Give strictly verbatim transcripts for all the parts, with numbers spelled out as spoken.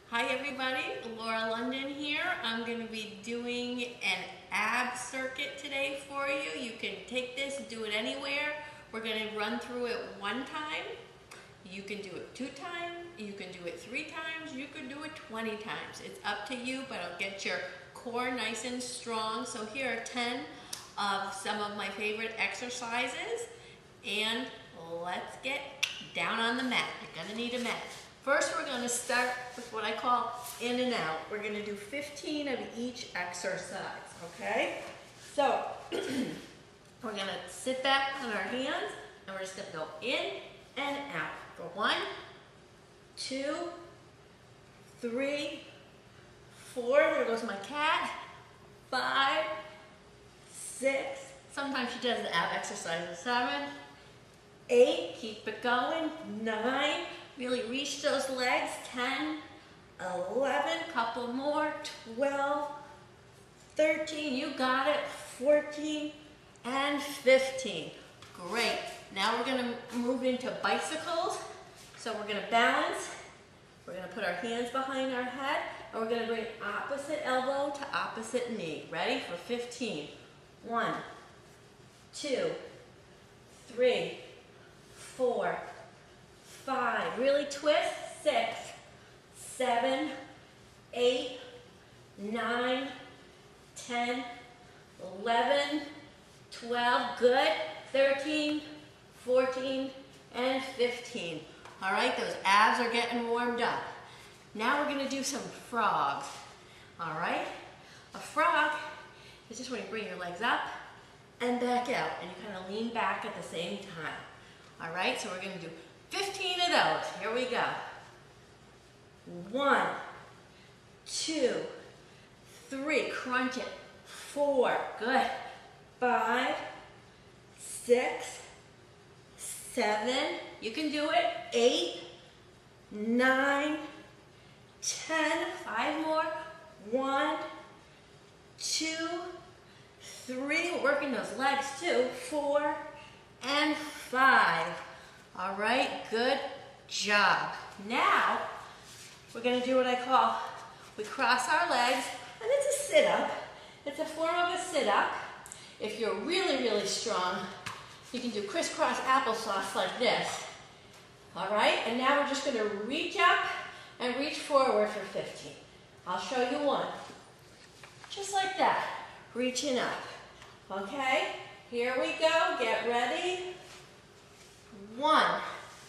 Hi everybody, Laura London here. I'm going to be doing an ab circuit today for you. You can take this, do it anywhere. We're going to run through it one time. You can do it two times, you can do it three times, you can do it twenty times. It's up to you, but it'll get your core nice and strong. So here are ten of some of my favorite exercises. And let's get down on the mat. You're going to need a mat. First, we're going to start with what I call in and out. We're going to do fifteen of each exercise, okay? So, we're going to sit back on our hands, and we're just going to go in and out. For one, two, three, four, there goes my cat, five, six, sometimes she does the ab exercises, seven, eight, keep it going, nine, really reach those legs, ten, eleven, couple more, twelve, thirteen, you got it, fourteen, and fifteen. Great. Now we're going to move into bicycles. So we're going to balance, we're going to put our hands behind our head, and we're going to bring opposite elbow to opposite knee. Ready for fifteen. One, two, three, four, five, really twist, six, seven, eight, nine, ten, eleven, twelve, good, thirteen, fourteen, and fifteen. All right, those abs are getting warmed up. Now we're going to do some frogs. All right, a frog is just when you bring your legs up and back out, and you kind of lean back at the same time. All right, so we're going to do fifteen of those. Here we go. One, two, three, crunch it. Four, good. Five, six, seven, you can do it. Eight, nine, ten, five more. One, two, three, we're working those legs too. Four, and five. All right, good job. Now, we're going to do what I call, we cross our legs, and it's a sit-up. It's a form of a sit-up. If you're really, really strong, you can do crisscross applesauce like this. All right, and now we're just going to reach up and reach forward for fifteen. I'll show you one. Just like that, reaching up. Okay, here we go, get ready. One,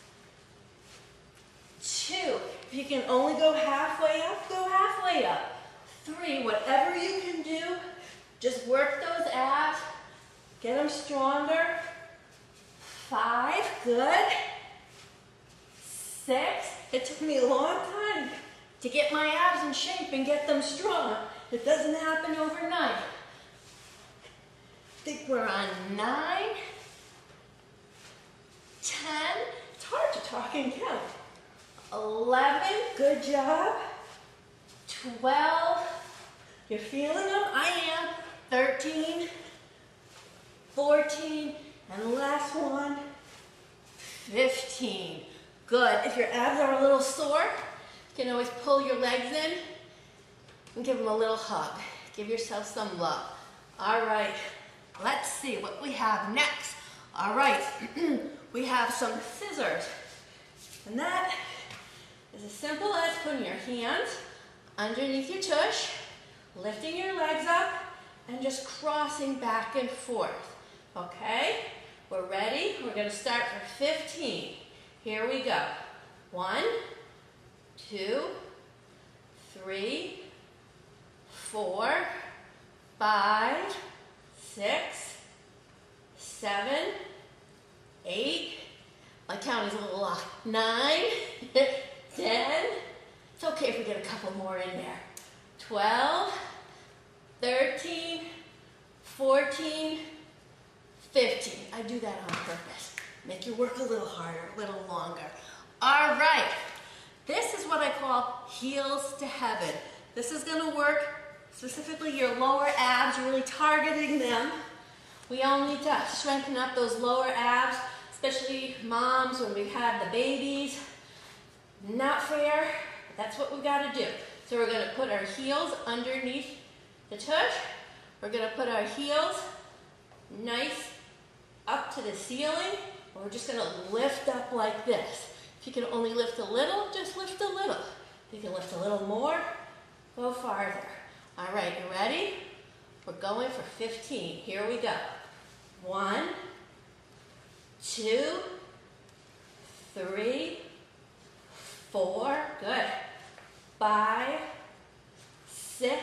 two, if you can only go halfway up, go halfway up. Three, whatever you can do, just work those abs, get them stronger. Five, good. Six, it took me a long time to get my abs in shape and get them strong. It doesn't happen overnight. I think we're on nine, ten, it's hard to talk and count. eleven, good job. twelve, you're feeling them? I am. thirteen, fourteen, and last one, fifteen. Good. If your abs are a little sore, you can always pull your legs in and give them a little hug. Give yourself some love. All right, let's see what we have next. All right, we have some scissors. And that is as simple as putting your hands underneath your tush, lifting your legs up, and just crossing back and forth. Okay, we're ready. We're going to start for fifteen. Here we go. One, two, three, four, five, six, seven, eight, my count is a little off, nine, ten, it's okay if we get a couple more in there, twelve, thirteen, fourteen, fifteen. I do that on purpose. Make you work a little harder, a little longer. All right, this is what I call heels to heaven. This is gonna work specifically your lower abs, you're really targeting them. We all need to strengthen up those lower abs, especially moms when we've had the babies. Not fair, that's what we got to do. So we're going to put our heels underneath the tush. We're going to put our heels nice up to the ceiling. And we're just going to lift up like this. If you can only lift a little, just lift a little. If you can lift a little more, go farther. All right, you ready? We're going for fifteen. Here we go. One, two, three, four, good. Five, six,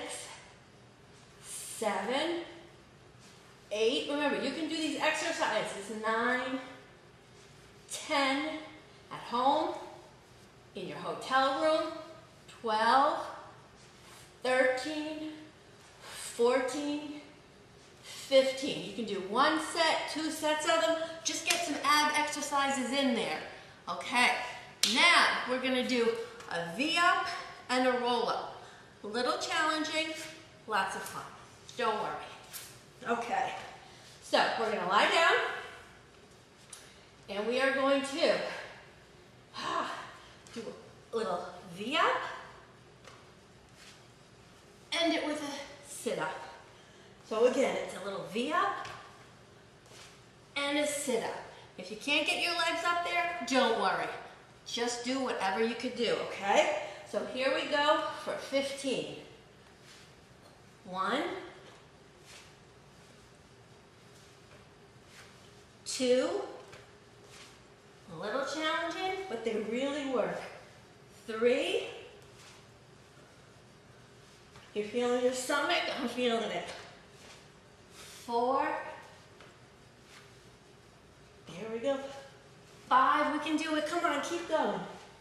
seven, eight. Remember, you can do these exercises. Nine, ten, at home, in your hotel room. twelve, thirteen, fourteen, fifteen. You can do one set, two sets of them. Just get some ab exercises in there. Okay, now we're going to do a V-up and a roll-up. A little challenging, lots of fun. Don't worry. Okay, so we're going to lie down, and we are going to do a little V-up, end it with a sit-up. So again, it's a little V-up and a sit-up. If you can't get your legs up there, don't worry. Just do whatever you could do, okay? So here we go for fifteen. One, two, a little challenging, but they really work. Three, you're feeling your stomach, I'm feeling it. Four, here we go. Five, we can do it, come on, keep going.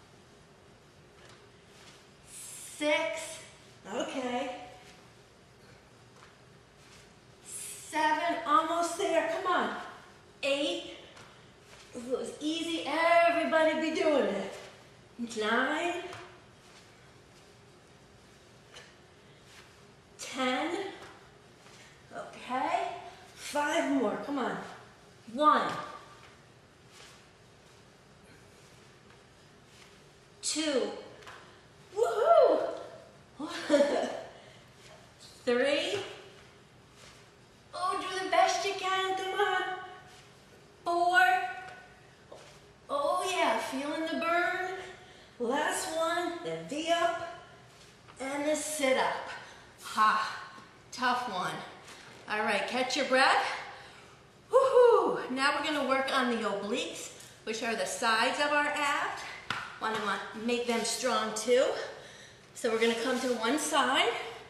Six, okay. Seven, almost there, come on. Eight, if it was easy, everybody be doing it. Nine, ten, okay. Five more, come on. One, two, woohoo! Three, oh, do the best you can, come on. Four, oh yeah, feeling the burn. Last one, the V-up and the sit-up. Ha, tough one. All right, catch your breath. Woohoo! Now we're gonna work on the obliques, which are the sides of our abs. Want to make them strong too. So we're gonna come to one side.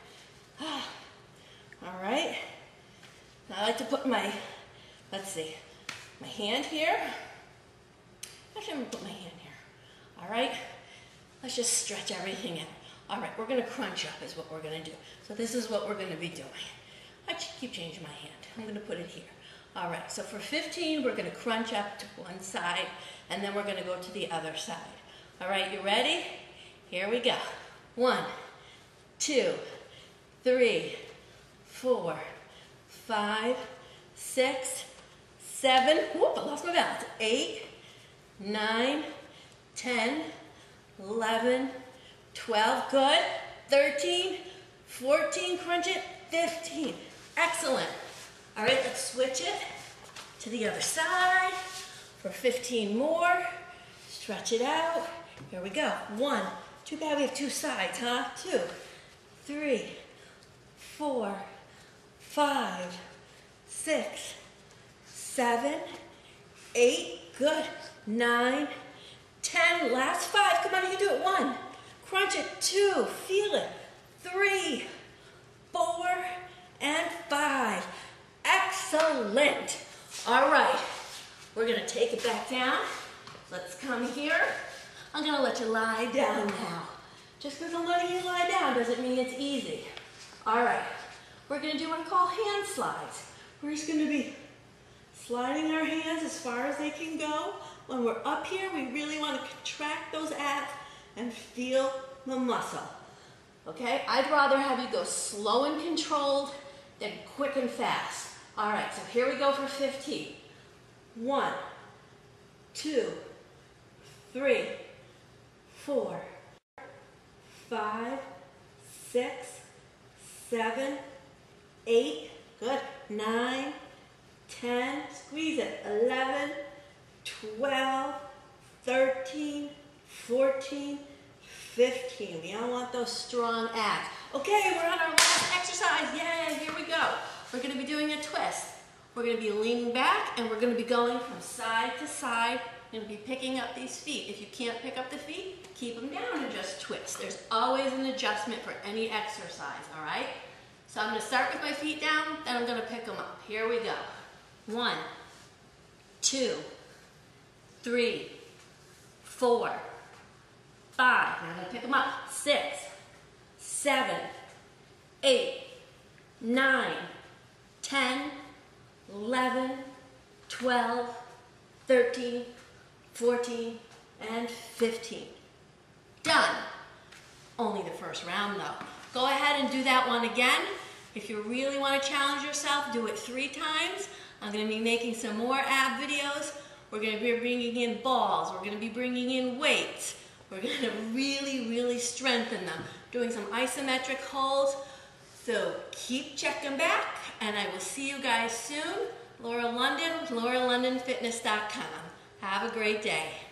All right. I like to put my, let's see, my hand here. Actually, I'm gonna put my hand here. All right. Let's just stretch everything out. All right, we're gonna crunch up is what we're gonna do. So this is what we're gonna be doing. I keep changing my hand. I'm gonna put it here. All right, so for fifteen, we're gonna crunch up to one side, and then we're gonna go to the other side. All right, you ready? Here we go. One, two, three, four, five, six, seven, whoop, I lost my balance. Eight, nine, ten, eleven, twelve, good. thirteen, fourteen, crunch it, fifteen. Excellent. All right, let's switch it to the other side for fifteen more. Stretch it out. Here we go. One. Too bad we have two sides, huh? Two, three, four, five, six, seven, eight, good. Nine, ten, last five. Come on, you can do it. One. Crunch it. Two. Feel it. Three, four, and five. Excellent. All right. We're going to take it back down. Let's come here. I'm going to let you lie down now. Just because I'm letting you lie down doesn't mean it's easy. All right. We're going to do what I call hand slides. We're just going to be sliding our hands as far as they can go. When we're up here, we really want to contract those abs and feel the muscle. Okay? I'd rather have you go slow and controlled than quick and fast. All right, so here we go for fifteen. One, two, three, four, five, six, seven, eight, good, nine, ten, squeeze it, eleven, twelve, thirteen, fourteen, fifteen. We all want those strong abs. Okay, we're on our last exercise. Yay, here we go. We're going to be doing a twist. We're going to be leaning back and we're going to be going from side to side. We're going to be picking up these feet. If you can't pick up the feet, keep them down and just twist. There's always an adjustment for any exercise, all right? So I'm going to start with my feet down, then I'm going to pick them up. Here we go. One, two, three, four, five. Now I'm going to pick them up. Six, seven, eight, nine, ten, eleven, twelve, thirteen, fourteen, and fifteen. Done. Only the first round though. Go ahead and do that one again. If you really want to challenge yourself, do it three times. I'm going to be making some more ab videos. We're going to be bringing in balls. We're going to be bringing in weights. We're going to really, really strengthen them. Doing some isometric holds. So keep checking back, and I will see you guys soon. Laura London, laura london fitness dot com. Have a great day.